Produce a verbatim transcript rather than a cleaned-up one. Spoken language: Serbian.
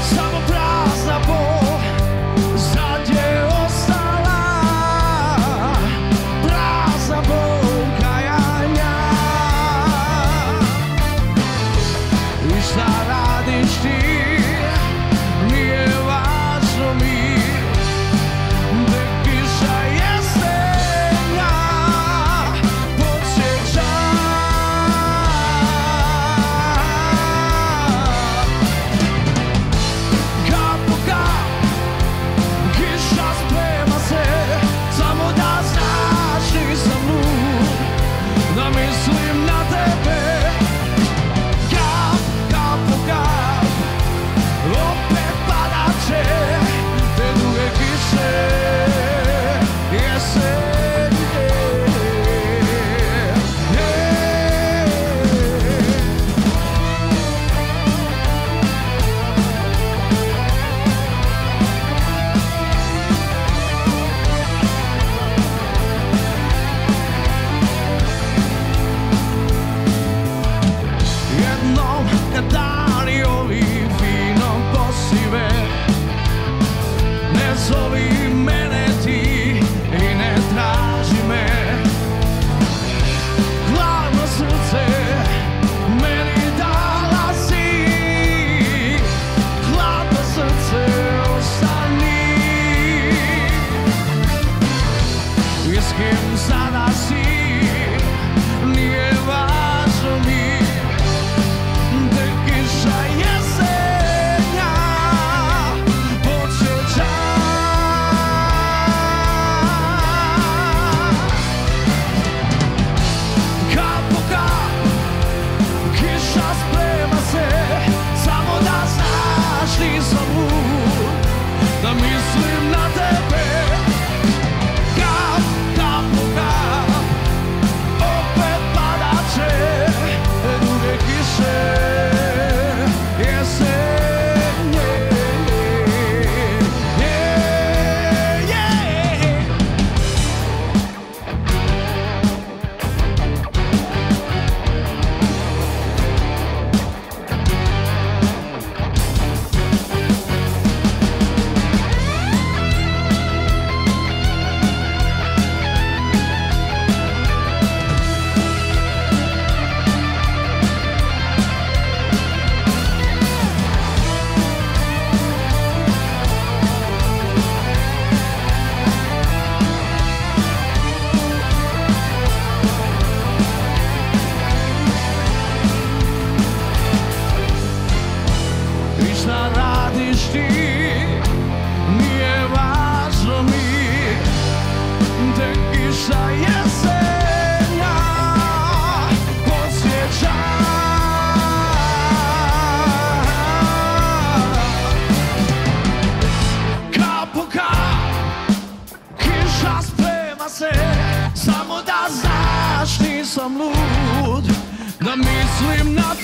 samo prazna bol sad je ostala, prazna bol kajanja. I šta radiš ti, nije važno mi, tek kiša jesenja podsjeća. Kap po kap, kiša sprema se, samo da znaš nisam lud, da mislim na tebe. Kap, kap po kap, opet padat će te druge kiše jesenje. Jednom kad dani ovi fino posive, ne zovi mene ti i ne traži me. Hladno srce meni dala si, hladno srce ostani. I s kim sada si, nije važno mi, tek kiša jesenja podsjeća. Kap po kap, kiša sprema se, samo da znaš nisam lud, da mislim na tebe. Kap, kap po kap, opet padat će druge kiše jesenje. Yeah, yeah. I šta radiš ti, nije važno mi, tek kiša jesenja podsjeća. Kap po kap, kiša sprema se, samo da znaš nisam lud, da mislim na